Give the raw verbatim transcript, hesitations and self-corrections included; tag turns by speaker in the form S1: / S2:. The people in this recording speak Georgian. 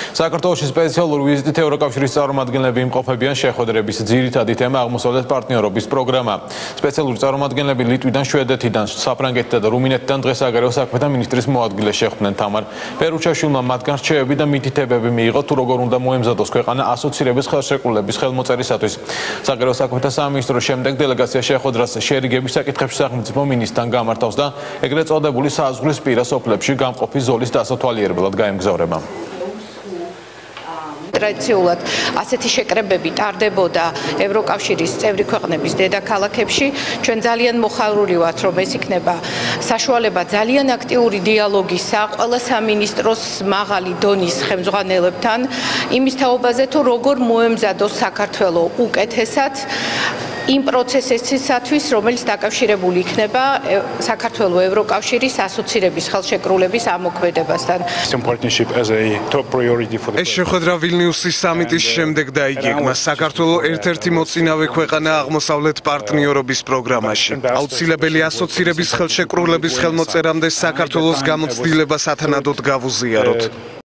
S1: საქართველოში სპეციალური ვიზიტით ევროკავშირის წარმომადგენლები იმყოფებიან შეხვედრების ძირითადი თემა აღმოსავლეთ პარტნიორობის პროგრამა. სპეციალური წარმომადგენლები ლიტვიდან, შვედეთიდან, საფრანგეთიდან და რუმინეთიდან დღეს საგარეო საქმეთა მინისტრის მოადგილეს შეხვდნენ. თამარ პერუჩაშვილმა მათგან რჩევები და მითითებები მიიღო თუ როგორ უნდა მოემზადოს ქვეყანა ასოცირების ხელშეკრულების ხელმოწერისათვის. საგარეო საქმეთა სამინისტრო შემდეგ დელეგაცია შეხვედრას შერიგების საკითხებში სახელმწიფო მინისტრთან გამართავს და ეგრეთ წოდებული საზღვრის პირა სოფლებში გამყოფი ზოლის დასათვალიერებლად გაემგზავრება.
S2: ტრადიციულად ასეთი შეკრებები ტარდებოდა ევროკავშირის წევრი ქვეყნების დედაქალაქებში. ჩვენ ძალიან მოხარული ვართ, რომ ეს იქნება საშუალება ძალიან აქტიური დიალოგისა ყველა სამინისტროს მაღალი დონის ხელმძღვანელებთან იმის თაობაზე, თუ როგორ მოემზადოს საქართველო უკეთესად იმ პროცესისათვის, რომელიც დაკავშირებული იქნება საქართველოს ევროკავშირის ასოცირების ხელშეკრულების ამოქმედებასთან.
S3: ეს შეხვედრა ვილნიუსის სამიტის შემდეგ დაიგეგმა. საქართველოს ერთ-ერთი მოწინავე ქვეყანა აღმოსავლეთ პარტნიორობის პროგრამაში. აუცილებელი ასოცირების ხელშეკრულების ხელმოწერამდე საქართველოს გამოცდილება სათანადოდ გავუზიაროთ.